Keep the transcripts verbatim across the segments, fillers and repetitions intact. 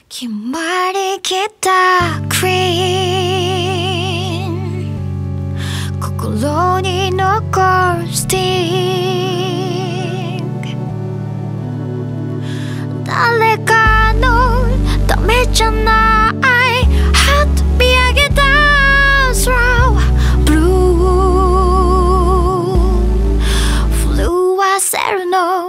決まりきったクリーン、心に残るスティング、誰かのためじゃないハッと見上げた空はブルー、震わせるの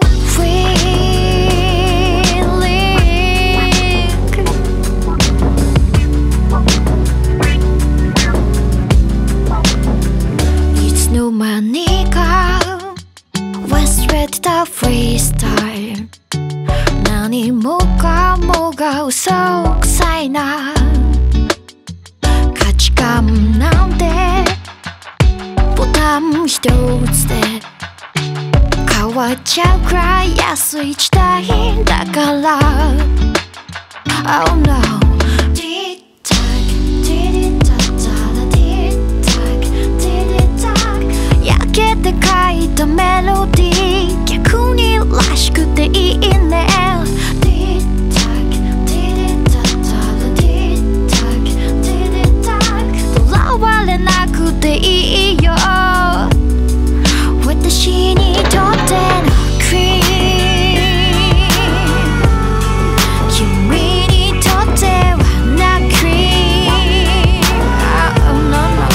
何か忘れてたフリースタイル、何もかもが嘘くさいな、価値観なんてボタン一つで変わっちゃうくらい安い時代だから。 Oh no、で書いたメロディー、逆にらしくていいね。とらわれなくていいよ、私にとってのクリーン、君にとってはなクリーン。 Oh no no、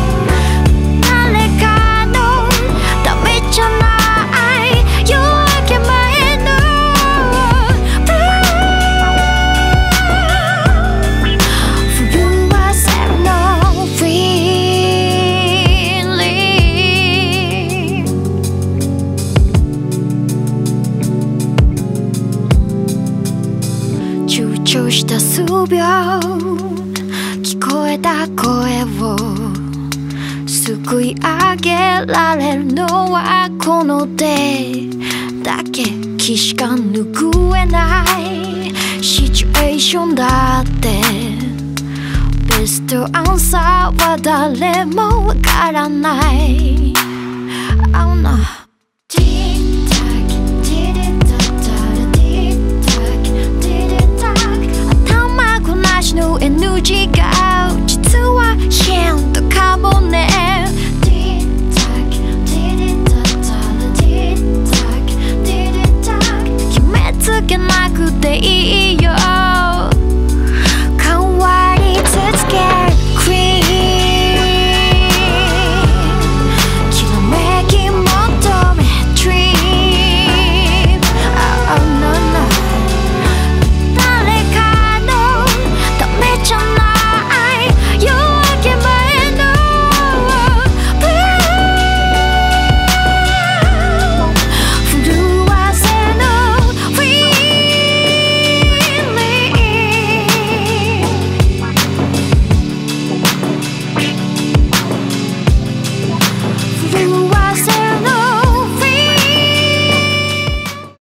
躊躇した数秒、聞こえた声をすくい上げられるのはこの手だけきしか拭えないシチュエーションだって、ベストアンサーは誰もわからない。